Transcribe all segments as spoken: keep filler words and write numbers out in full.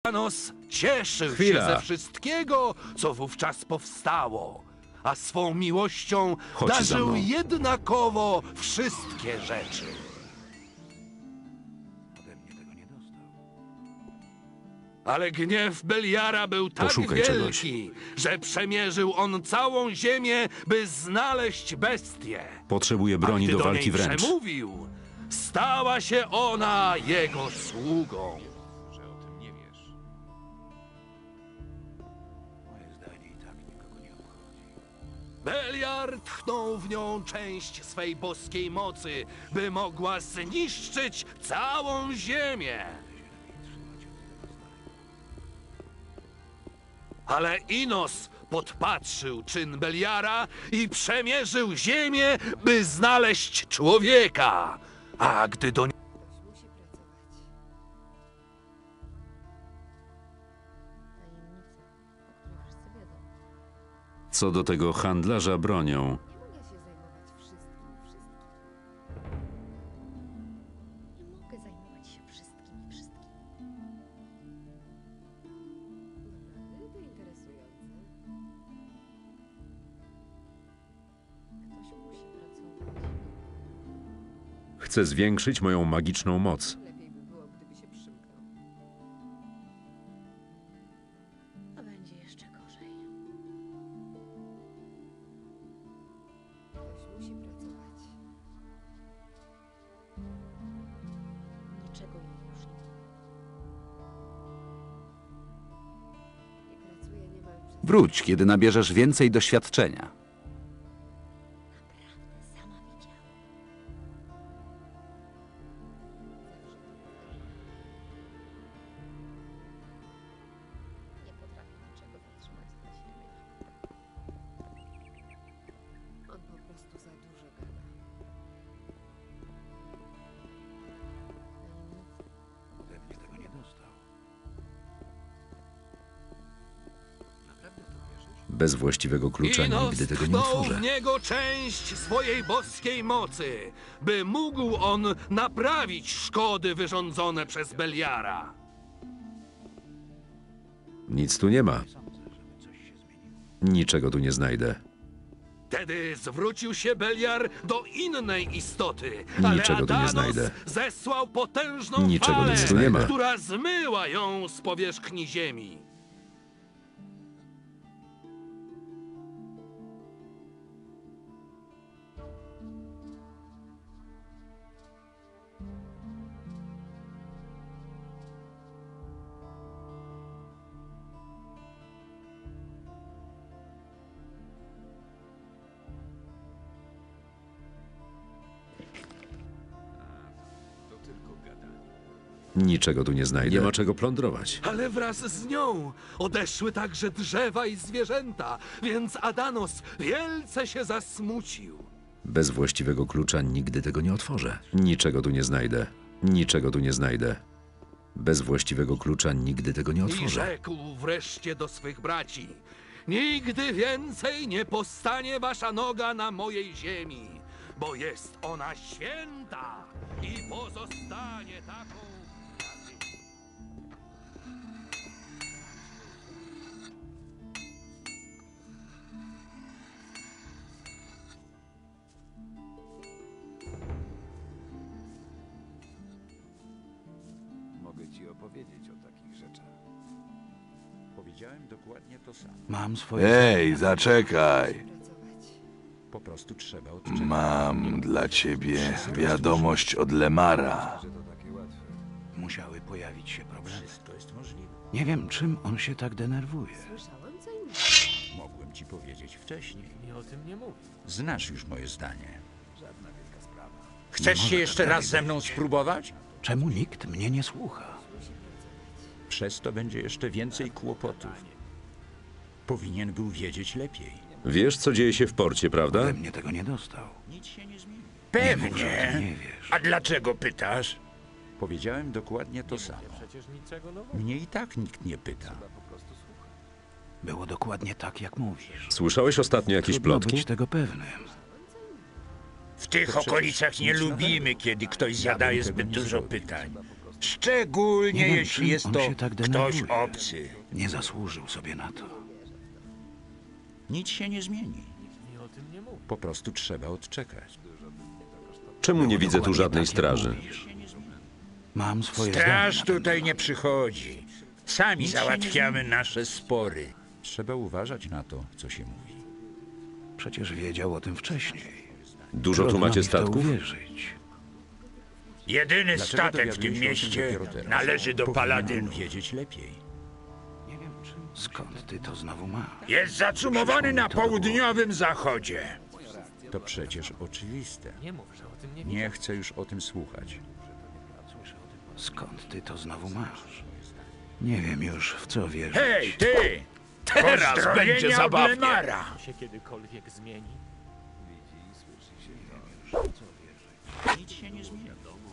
Adanos cieszył Chwila. się ze wszystkiego, co wówczas powstało, a swą miłością Chodź za darzył mną. jednakowo wszystkie rzeczy. Ale gniew Beliara był tak Poszukaj wielki, że przemierzył on całą ziemię, by znaleźć bestię. Potrzebuje A broni gdy do do walki niej wręcz. przemówił, stała się ona jego sługą. Beliar tchnął w nią część swej boskiej mocy, by mogła zniszczyć całą ziemię. Ale Inos podpatrzył czyn Beliara i przemierzył ziemię, by znaleźć człowieka. A gdy do Ktoś musi pracować. Tajemnica, o której wszyscy wiedzą. Co do tego handlarza bronią, Nie mogę się zajmować wszystkim i wszystkim. Nie mogę zajmować się wszystkim i wszystkim. Naprawdę to interesujące. Ktoś musi pracować. chcę zwiększyć moją magiczną moc. Lepiej by było, gdyby się przymknął. A będzie jeszcze gorzej. Ktoś musi pracować. Niczego jej już nie ma. I pracuje niemal przez... Wróć, kiedy nabierzesz więcej doświadczenia. Naprawdę, sama widziałam. Nie potrafię niczego zatrzymać dla siebie. On po prostu za dużo gada. Pewnie tego nie dostał. Naprawdę to wierzysz? Bez właściwego klucza Inos nigdy tego nie tchnął otworzę. w niego część swojej boskiej mocy, by mógł on naprawić szkody wyrządzone przez Beliara. Nic tu nie ma. Niczego tu nie znajdę. Wtedy zwrócił się Beliar do innej istoty, Niczego ale tu nie Adanos znajdę. zesłał potężną Niczego falę, nic tu nie ma. która zmyła ją z powierzchni ziemi. Niczego tu nie znajdę. Nie ma czego plądrować. Ale wraz z nią odeszły także drzewa i zwierzęta, więc Adanos wielce się zasmucił. Bez właściwego klucza nigdy tego nie otworzę. Niczego tu nie znajdę. Niczego tu nie znajdę. Bez właściwego klucza nigdy tego nie I otworzę. rzekł wreszcie do swych braci: nigdy więcej nie postanie wasza noga na mojej ziemi, bo jest ona święta i pozostanie taką. Mogę ci opowiedzieć o takich rzeczach. Powiedziałem dokładnie to samo. Mam swoje... Ej, zaczekaj. Pracować. Po prostu trzeba odczekać. Mam dla ciebie wiadomość od Lemara. Musiały pojawić się problemy. Wszystko jest możliwe. Nie wiem, czym on się tak denerwuje. Słyszałam co innego. Mogłem ci powiedzieć wcześniej. Nie o tym nie mówił. Znasz już moje zdanie. Żadna wielka sprawa. Chcesz może się tak jeszcze dalej raz ze mną być. spróbować? Czemu nikt mnie nie słucha? Przez to będzie jeszcze więcej kłopotów. Powinien był wiedzieć lepiej. Wiesz, co dzieje się w porcie, prawda? Ode mnie tego nie dostał. Nic się nie zmieni. Nie mów, że o tym nie wiesz. A dlaczego pytasz? Powiedziałem dokładnie to samo. Mnie i tak nikt nie pyta. Było dokładnie tak, jak mówisz. Słyszałeś ostatnio jakieś Trudno plotki? być tego pewnym. W tych okolicach nie lubimy, kiedy ktoś zadaje zbyt dużo pytań. Szczególnie Nie wiem, jeśli czym jest on to się tak ktoś denerwuje. obcy. Nie zasłużył sobie na to. Nic się nie zmieni. Po prostu trzeba odczekać. Czemu nie widzę tu Dokładnie żadnej tak, jak straży? mówisz. Mam swoje Straż zdanie na tutaj ten nie przychodzi. Sami Nic się załatwiamy nasze spory. Trzeba uważać na to, co się mówi. temat. Przecież wiedział o tym wcześniej. Dużo tu Trudno macie mi w to statków? uwierzyć. Jedyny Dlaczego statek w dowiadujesz tym się o tym mieście dopiero teraz? należy do Powinien paladynów. był wiedzieć lepiej. Skąd ty to znowu masz? Jest zacumowany na To było- południowym zachodzie. To przecież oczywiste. Nie mów, że o tym nie Nie chcę już o tym słuchać. Skąd ty to znowu masz? Nie wiem już, w co wierzyć. Hej, ty! Teraz Pozdrowienia będzie od zabawnie. Lemara. się kiedykolwiek zmieni. Nic się nie zmieni.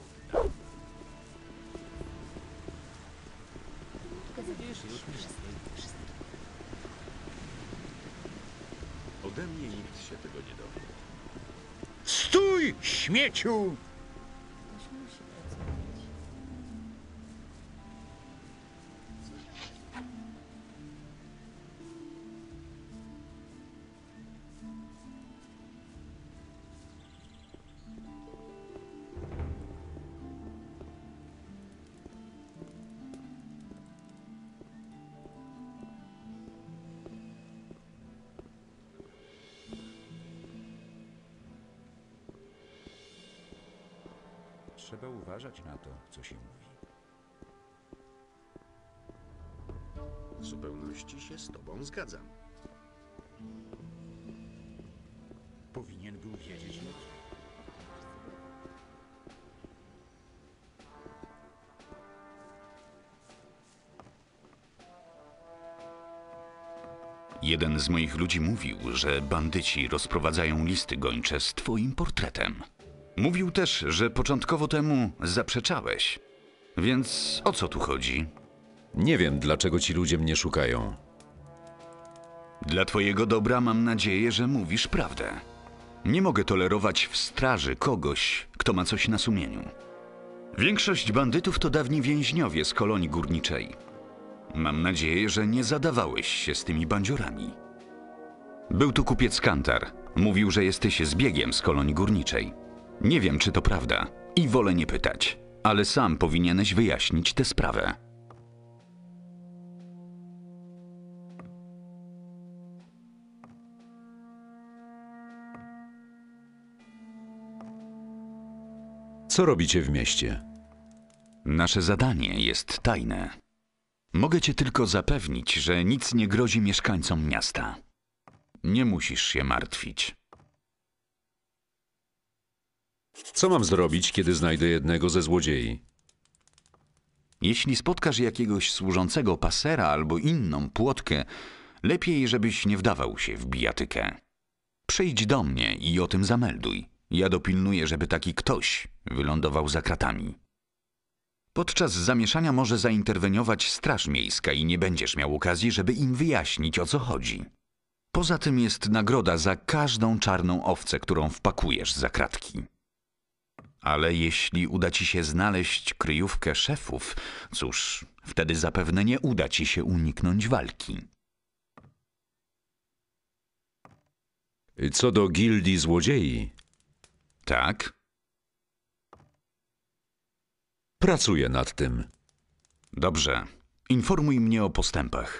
Ode mnie nikt się tego nie dowie. Stój, śmieciu! Ktoś musi pracować. Trzeba uważać na to, co się mówi. W zupełności się z tobą zgadzam. Powinien był wiedzieć lepiej. Jeden z moich ludzi mówił, że bandyci rozprowadzają listy gończe z twoim portretem. Mówił też, że początkowo temu zaprzeczałeś. Więc o co tu chodzi? Nie wiem, dlaczego ci ludzie mnie szukają. Dla twojego dobra mam nadzieję, że mówisz prawdę. Nie mogę tolerować w straży kogoś, kto ma coś na sumieniu. Większość bandytów to dawni więźniowie z kolonii górniczej. Mam nadzieję, że nie zadawałeś się z tymi bandziorami. Był tu kupiec Kantar. Mówił, że jesteś zbiegiem z kolonii górniczej. Nie wiem, czy to prawda i wolę nie pytać, ale sam powinieneś wyjaśnić tę sprawę. Co robicie w mieście? Nasze zadanie jest tajne. Mogę cię tylko zapewnić, że nic nie grozi mieszkańcom miasta. Nie musisz się martwić. Co mam zrobić, kiedy znajdę jednego ze złodziei? Jeśli spotkasz jakiegoś służącego pasera albo inną płotkę, lepiej, żebyś nie wdawał się w bijatykę. Przyjdź do mnie i o tym zamelduj. Ja dopilnuję, żeby taki ktoś wylądował za kratami. Podczas zamieszania może zainterweniować Straż Miejska i nie będziesz miał okazji, żeby im wyjaśnić, o co chodzi. Poza tym jest nagroda za każdą czarną owcę, którą wpakujesz za kratki. Ale jeśli uda ci się znaleźć kryjówkę szefów, cóż, wtedy zapewne nie uda ci się uniknąć walki. Co do gildii złodziei, Tak? pracuję nad tym. Dobrze. Informuj mnie o postępach.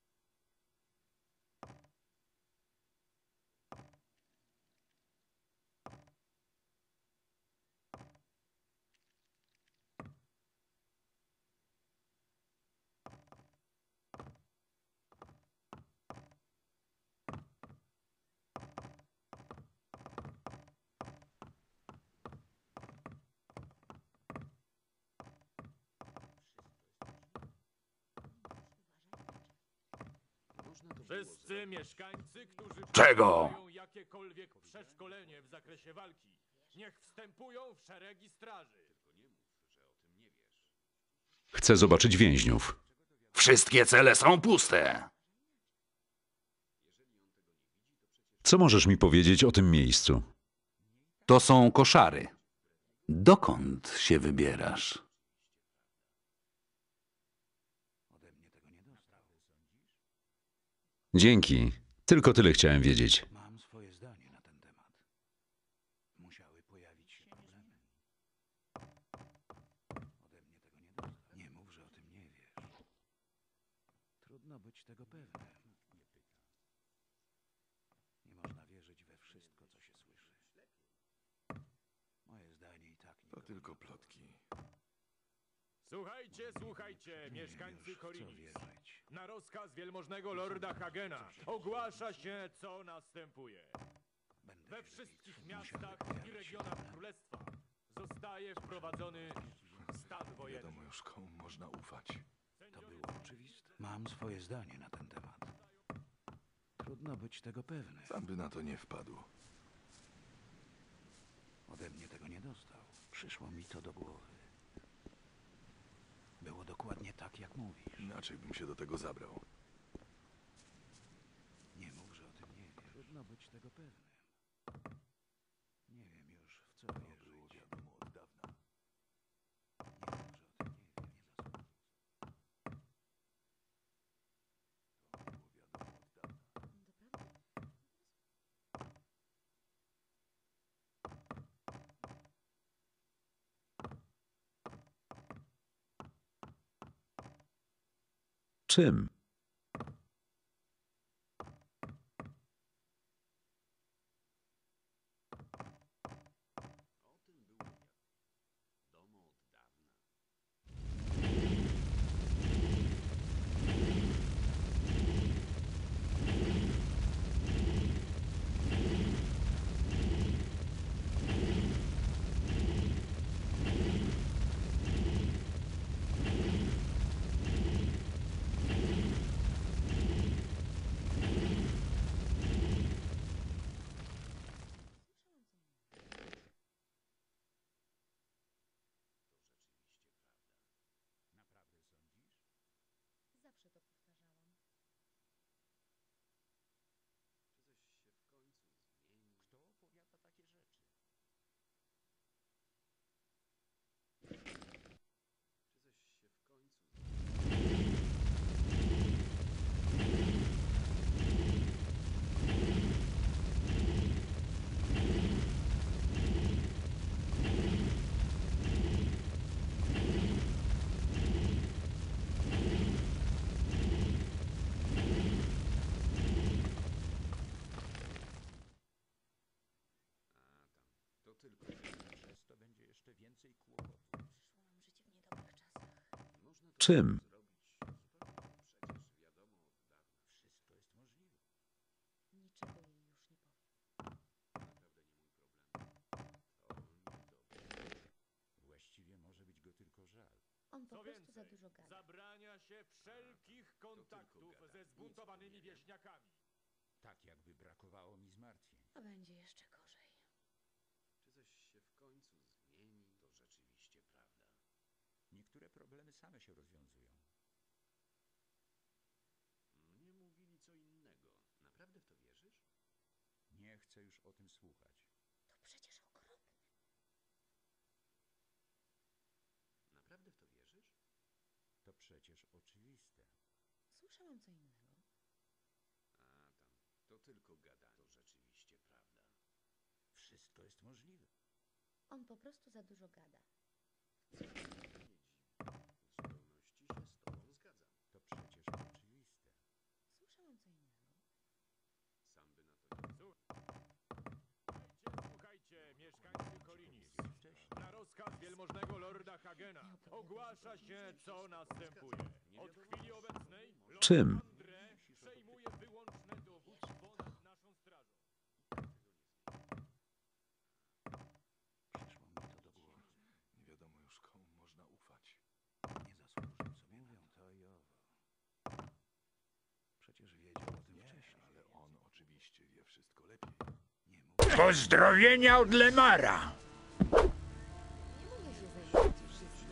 Wszyscy mieszkańcy, którzy Czego? mają jakiekolwiek przeszkolenie w zakresie walki, niech wstępują w szeregi straży. Chcę zobaczyć więźniów. Wszystkie cele są puste. Co możesz mi powiedzieć o tym miejscu? To są koszary. Dokąd się wybierasz? Dzięki. Tylko tyle chciałem wiedzieć. Mam swoje zdanie na ten temat. Musiały pojawić się problemy. Ode mnie tego nie dostał. Nie mów, że o tym nie wiesz. Trudno być tego pewnym. Nie można wierzyć we wszystko, co się słyszy. Moje zdanie i tak nie. To tylko plotki. Słuchajcie, słuchajcie, mieszkańcy Już w co Korinis. wierzyć. Na rozkaz wielmożnego lorda Hagena ogłasza się, co następuje. Będę We się wszystkich dowiedzieć. miastach Musiały i pojawić się regionach problemy. królestwa zostaje wprowadzony stan wojenny. Wiadomo już, komu można ufać. To było oczywiste. Mam swoje zdanie na ten temat. Trudno być tego pewnym. Sam by na to nie wpadł. Ode mnie tego nie dostał. Przyszło mi to do głowy. Było dokładnie tak, jak mówisz. Inaczej bym się do tego zabrał. Nie mów, że o tym nie wiesz. Trudno być tego pewnym. Nie wiem już, w co wierzyć. Było wiadomo od dawna. Nie mów, że o tym nie wiem. Nie zasłużył. To było wiadomo od dawna. Doprawdy? Czym? Zawsze to powtarzałam. To tylko. Przez to będzie jeszcze więcej kłopotów. Przyszło nam życie w niedobrych czasach. Czym? Wszystko jest możliwe. Niczego jej już nie powiem. Właściwie może być go tylko żal. On po Co prostu za więcej, dużo gada. zabrania się wszelkich kontaktów ze zbuntowanymi wieśniakami. Tak jakby brakowało mi zmartwień. A będzie jeszcze gorzej. Niektóre problemy same się rozwiązują. Nie chcę już o tym słuchać. To przecież okropne. To przecież oczywiste. Słyszałam co innego. Wszystko jest możliwe. On po prostu za dużo gada. To przecież oczywiste. Słyszałam co innego. Słuchajcie, słuchajcie, mieszkańcy Korinis. Na rozkaz wielmożnego lorda Hagena ogłasza się, co następuje. Od chwili obecnej lord Czym? André przejmuje wyłączne dowództwo nad naszą strażą. Przyszło mi to do głowy. Nie wiadomo już, komu można ufać. Nie zasłużył, co mówią to i owo. Przecież wiedział o tym wcześniej. Ale on oczywiście wie wszystko lepiej. Nie mów. Pozdrowienia od Lemara! Nie mogę się zajmować już wszystkim.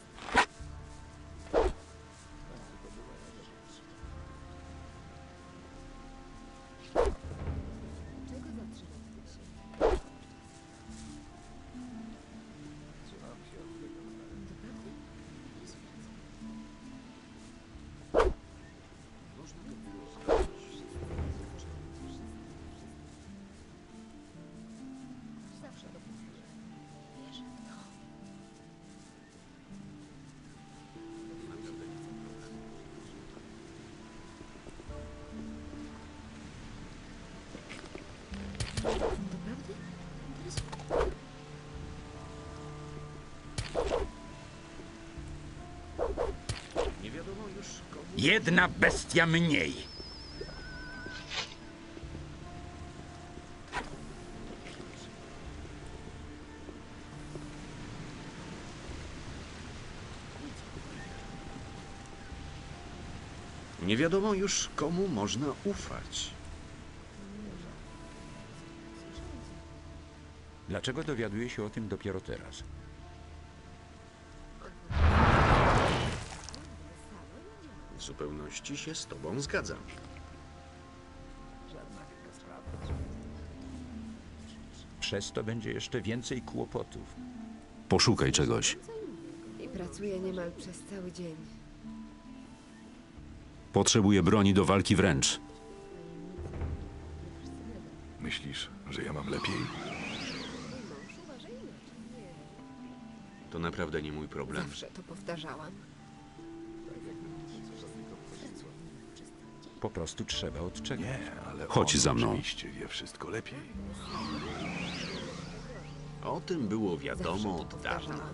Czego zatrzymaliście się? Co nam się od tego należy? Doprawdy? Można by było zrobić. Jedna bestia mniej. Nie wiadomo już, komu można ufać. Dlaczego dowiaduję się o tym dopiero teraz? W zupełności się z tobą zgadzam. Przez to będzie jeszcze więcej kłopotów. Poszukaj czegoś. I pracuję niemal przez cały dzień. Potrzebuję broni do walki wręcz. Myślisz, że ja mam lepiej? To naprawdę nie mój problem. Zawsze to powtarzałam. Po prostu trzeba odczekać. Nie, ale Chodź on za mną. oczywiście wie wszystko lepiej. O tym było Zawsze wiadomo to od dawna. powtarzałam.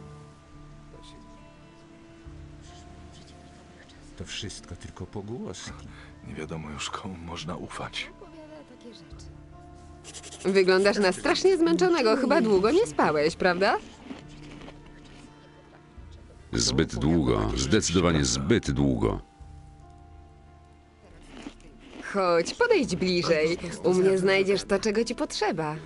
To wszystko tylko pogłoski. Nie wiadomo już, komu można ufać. Opowiada takie rzeczy. Wyglądasz na strasznie zmęczonego. Chyba długo nie spałeś, prawda? Zbyt długo, zdecydowanie zbyt długo. Chodź, podejdź bliżej. U mnie znajdziesz to, czego ci potrzeba.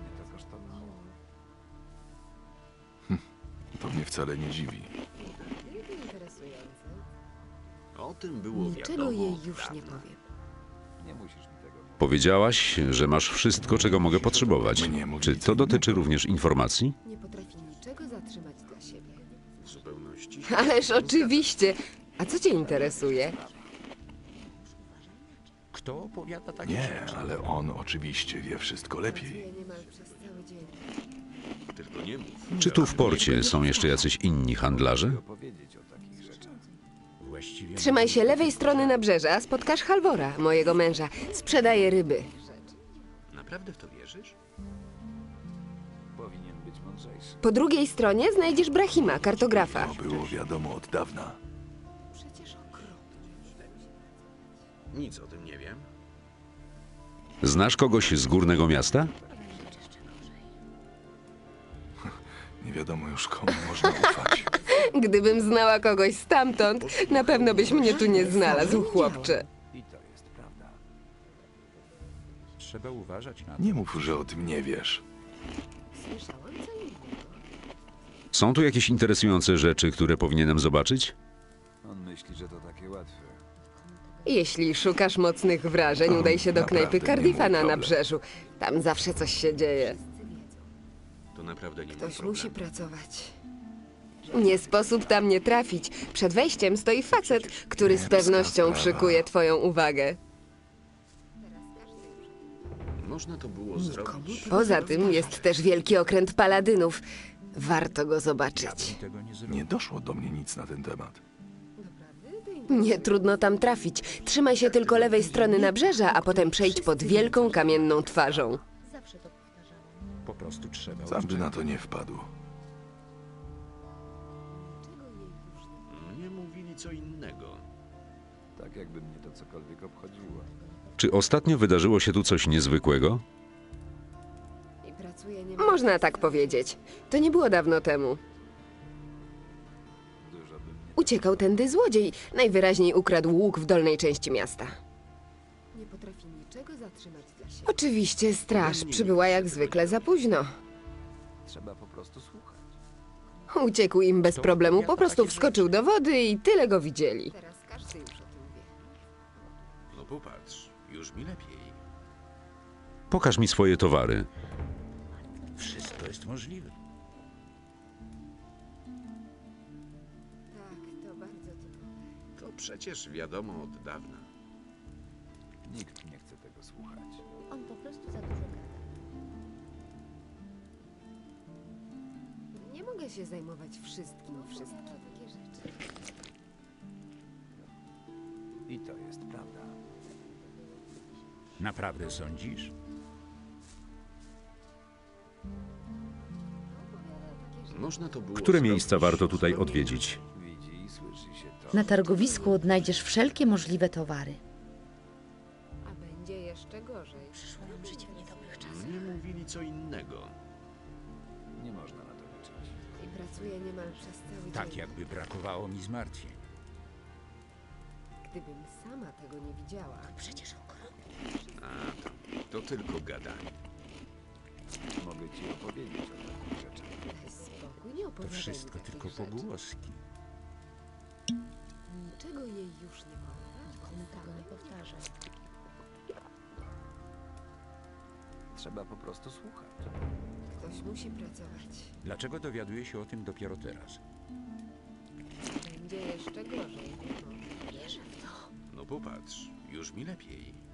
To mnie wcale nie dziwi. Wielkie interesujące. O tym było Niczego wiadomo jej od już dawna. nie powiem. Powiedziałaś, że masz wszystko, czego mogę potrzebować. Mnie mówić Czy to dotyczy również informacji? Nie potrafi niczego zatrzymać dla siebie. W zupełności. Ależ oczywiście. A co cię interesuje? Kto opowiada takie Nie, rzeczy? ale on oczywiście wie wszystko lepiej. Pracuję niemal przez cały dzień. Tylko nie mów. Czy tu w porcie są jeszcze jacyś inni handlarze? Właściwie Trzymaj się lewej strony nabrzeża, spotkasz Halvora, mojego męża. Sprzedaje ryby. Naprawdę w to wierzysz? Po drugiej stronie znajdziesz Brahima, kartografa. To było wiadomo od dawna. Przecież okropnie. Nic o tym nie wiem. Znasz kogoś z górnego miasta? Nie wiadomo już, komu można ufać. Gdybym znała kogoś stamtąd, na pewno byś mnie tu nie znalazł, chłopcze. trzeba uważać na to. Nie mów, że o tym nie wiesz. Słyszałam co innego. Są tu jakieś interesujące rzeczy, które powinienem zobaczyć? Jeśli szukasz mocnych wrażeń, udaj się do Naprawdę knajpy nie Cardiffa mój na problem. nabrzeżu. Tam zawsze coś się dzieje. To naprawdę nie mój Ktoś problem. musi pracować. Nie sposób tam nie trafić. Przed wejściem stoi facet, który z pewnością sprawa. przykuje twoją uwagę. Można to było zrobić. Poza tym jest też wielki okręt paladynów. Warto go zobaczyć. Tego nie zrobię. Nie doszło do mnie nic na ten temat. Nie trudno tam trafić. Trzymaj się tylko lewej strony nabrzeża, a potem przejdź pod wielką kamienną twarzą. Zawsze to powtarzałam. Po prostu trzeba Sam by odczekać. na to nie wpadł. Czego jej już nie Mnie mówili co innego. Czy ostatnio wydarzyło się tu coś niezwykłego? I pracuję niemal... Można tak powiedzieć. To nie było dawno temu. Uciekał tędy złodziej. Najwyraźniej ukradł łuk w dolnej części miasta. Nie potrafi niczego zatrzymać dla siebie. Oczywiście straż przybyła jak zwykle za późno. Uciekł im bez problemu, po prostu wskoczył do wody i tyle go widzieli. Teraz każdy już o tym wie. No popatrz, już mi lepiej. Pokaż mi swoje towary. Wszystko jest możliwe. Tak, to bardzo typowe. To przecież wiadomo od dawna. On po prostu za dużo gada. Nie mogę się zajmować wszystkim i wszystkim. Takie rzeczy. Naprawdę sądzisz? Można to było Które zrobić. miejsca warto tutaj odwiedzić? Na targowisku odnajdziesz wszelkie możliwe towary. A będzie jeszcze gorzej. Przyszło nam życie w niedobrych czasach. Mnie mówili co innego. Nie można na to liczyć. I pracuję niemal przez cały Tak dzień. jakby brakowało mi zmartwień. Gdybym sama tego nie widziała. Przecież okropnie. A, to, to tylko gadanie. Mogę ci opowiedzieć o takich rzeczach. Daj spokój, nie To opowiadaj mi wszystko takich tylko rzeczy. pogłoski. Niczego jej już nie powiem. Nikomu tego nie powtarzaj. Trzeba po prostu słuchać. Ktoś musi pracować. Dlaczego dowiaduję się o tym dopiero teraz? Będzie jeszcze gorzej. No. Wierzę w to. No popatrz, już mi lepiej.